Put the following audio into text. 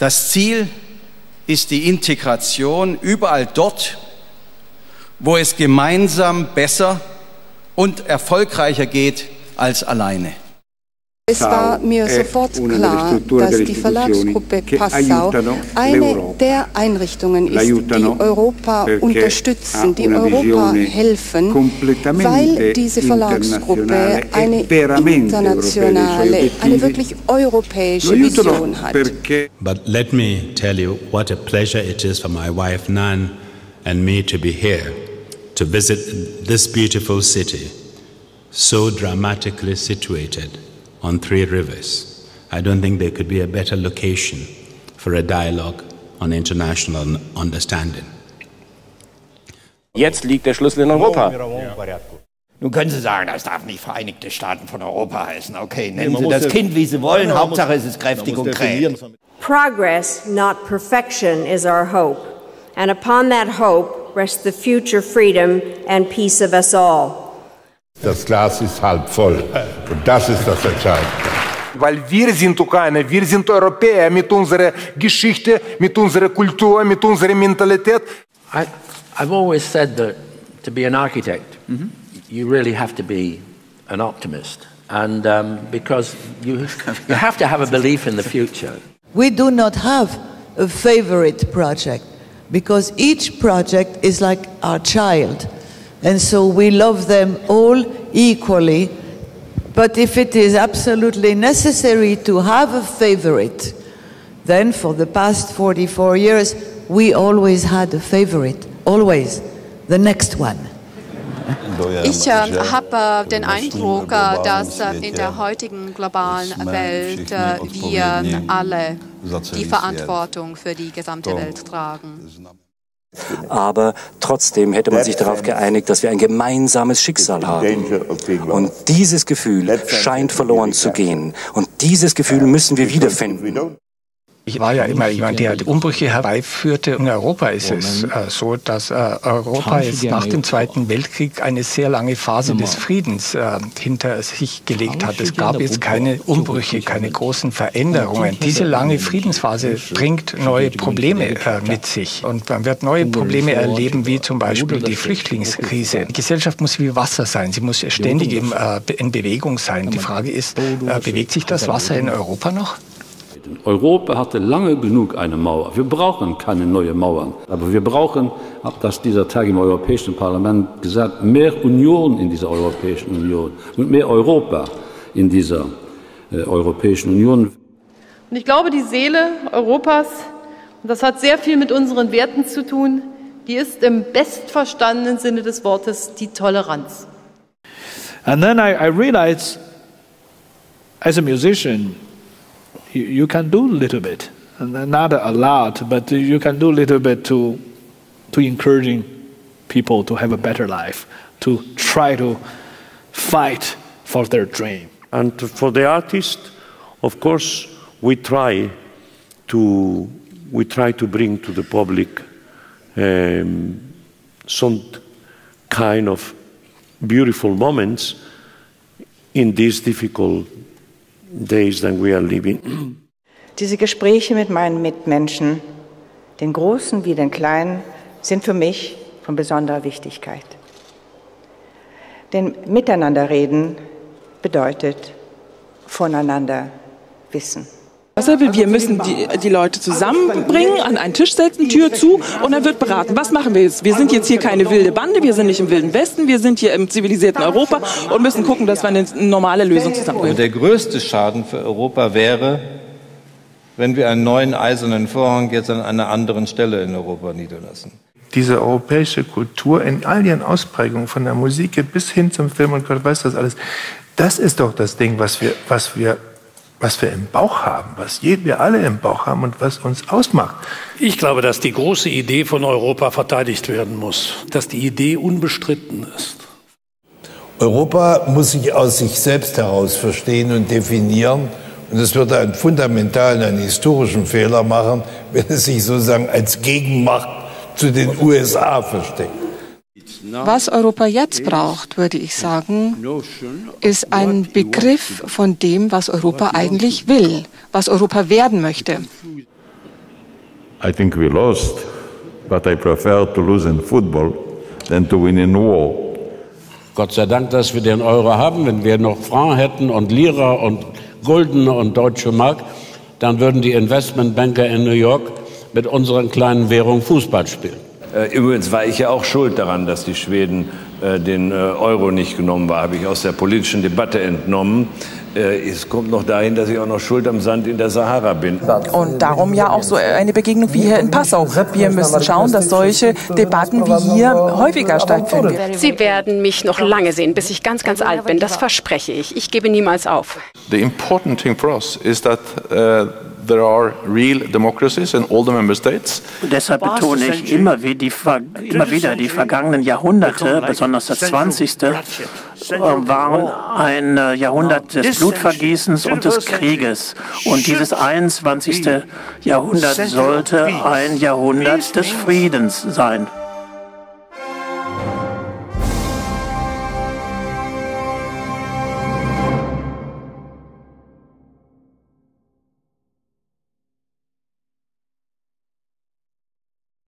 Das Ziel ist die Integration überall dort, wo es gemeinsam besser und erfolgreicher geht als alleine. Es war mir sofort klar, dass die Verlagsgruppe Passau eine der Einrichtungen ist, die Europa unterstützen, die Europa helfen, weil diese Verlagsgruppe eine internationale, eine wirklich europäische Vision hat. But let me tell you what a pleasure it is for my wife Nan and me to be here, to visit this beautiful city, so dramatically situated on 3 rivers. I don't think there could be a better location for a dialogue on international understanding. Jetzt liegt der Schlüssel in Europa. Nun können Sie sagen, das darf nicht Vereinigte Staaten von Europa heißen. Okay, nennen Sie das Kind, wie Sie wollen. Hauptsache es ist kräftig und kräht. Progress, not perfection, is our hope. And upon that hope rests the future freedom and peace of us all. Das Glas ist halb voll und das ist das Entscheidende. Weil wir sind Ukrainer, wir sind Europäer mit unserer Geschichte, mit unserer Kultur, mit unserer Mentalität. I've always said that to be an architect, you really have to be an optimist, and because you have to have a belief in the future. We do not have a favorite project because each project is like our child. And so we love them all equally. But if it is absolutely necessary to have a favorite, then for the past 44 years, we always had a favorite, always, the next one. Ich habe den Eindruck, dass in der heutigen globalen Welt wir alle die Verantwortung für die gesamte Welt tragen. Aber trotzdem hätte man sich darauf geeinigt, dass wir ein gemeinsames Schicksal haben. Und dieses Gefühl scheint verloren zu gehen. Und dieses Gefühl müssen wir wiederfinden. Ich war ja immer jemand, der Umbrüche herbeiführte. In Europa ist es so, dass Europa jetzt nach dem Zweiten Weltkrieg eine sehr lange Phase des Friedens hinter sich gelegt hat. Es gab jetzt keine Umbrüche, keine großen Veränderungen. Diese lange Friedensphase bringt neue Probleme mit sich. Und man wird neue Probleme erleben, wie zum Beispiel die Flüchtlingskrise. Die Gesellschaft muss wie Wasser sein. Sie muss ständig in Bewegung sein. Die Frage ist, bewegt sich das Wasser in Europa noch? Europa hatte lange genug eine Mauer. Wir brauchen keine neuen Mauern. Aber wir brauchen, habe das dieser Tag im Europäischen Parlament gesagt, mehr Union in dieser Europäischen Union und mehr Europa in dieser Europäischen Union. Und ich glaube, die Seele Europas, und das hat sehr viel mit unseren Werten zu tun, die ist im bestverstandenen Sinne des Wortes die Toleranz. And then I realized, as a musician, you can do a little bit, not a lot, but you can do a little bit to encouraging people to have a better life, to try to fight for their dream. And for the artist, of course, we try to bring to the public some kind of beautiful moments in these difficult days that we are living. Diese Gespräche mit meinen Mitmenschen, den Großen wie den Kleinen, sind für mich von besonderer Wichtigkeit. Denn Miteinanderreden bedeutet voneinander wissen. Was er will, wir müssen die Leute zusammenbringen, an einen Tisch setzen, Tür zu und dann wird beraten. Was machen wir jetzt? Wir sind jetzt hier keine wilde Bande, wir sind nicht im Wilden Westen, wir sind hier im zivilisierten Europa und müssen gucken, dass wir eine normale Lösung zusammenbringen. Der größte Schaden für Europa wäre, wenn wir einen neuen eisernen Vorhang jetzt an einer anderen Stelle in Europa niederlassen. Diese europäische Kultur in all ihren Ausprägungen, von der Musik bis hin zum Film und Gott weiß das alles, das ist doch das Ding, was wir im Bauch haben, was wir alle im Bauch haben und was uns ausmacht. Ich glaube, dass die große Idee von Europa verteidigt werden muss, dass die Idee unbestritten ist. Europa muss sich aus sich selbst heraus verstehen und definieren. Und es würde einen fundamentalen, einen historischen Fehler machen, wenn es sich sozusagen als Gegenmacht zu den USA versteckt. Was Europa jetzt braucht, würde ich sagen, ist ein Begriff von dem, was Europa eigentlich will, was Europa werden möchte. I think we lost, but I prefer to lose in football than to win in war. Gott sei Dank, dass wir den Euro haben. Wenn wir noch Franc hätten und Lira und Guldene und Deutsche Mark, dann würden die Investmentbanker in New York mit unseren kleinen Währungen Fußball spielen. Übrigens war ich ja auch schuld daran, dass die Schweden den Euro nicht genommen haben, habe ich aus der politischen Debatte entnommen. Es kommt noch dahin, dass ich auch noch schuld am Sand in der Sahara bin. Und darum ja auch so eine Begegnung wie hier in Passau. Wir müssen schauen, dass solche Debatten wie hier häufiger stattfinden. Sie werden mich noch lange sehen, bis ich ganz, ganz alt bin. Das verspreche ich. Ich gebe niemals auf. The important thing for us is that there are real democracies in all the member states. Und deshalb betone ich immer wieder, die vergangenen Jahrhunderte, besonders das 20. waren ein Jahrhundert des Blutvergießens und des Krieges. Und dieses 21. Jahrhundert sollte ein Jahrhundert des Friedens sein.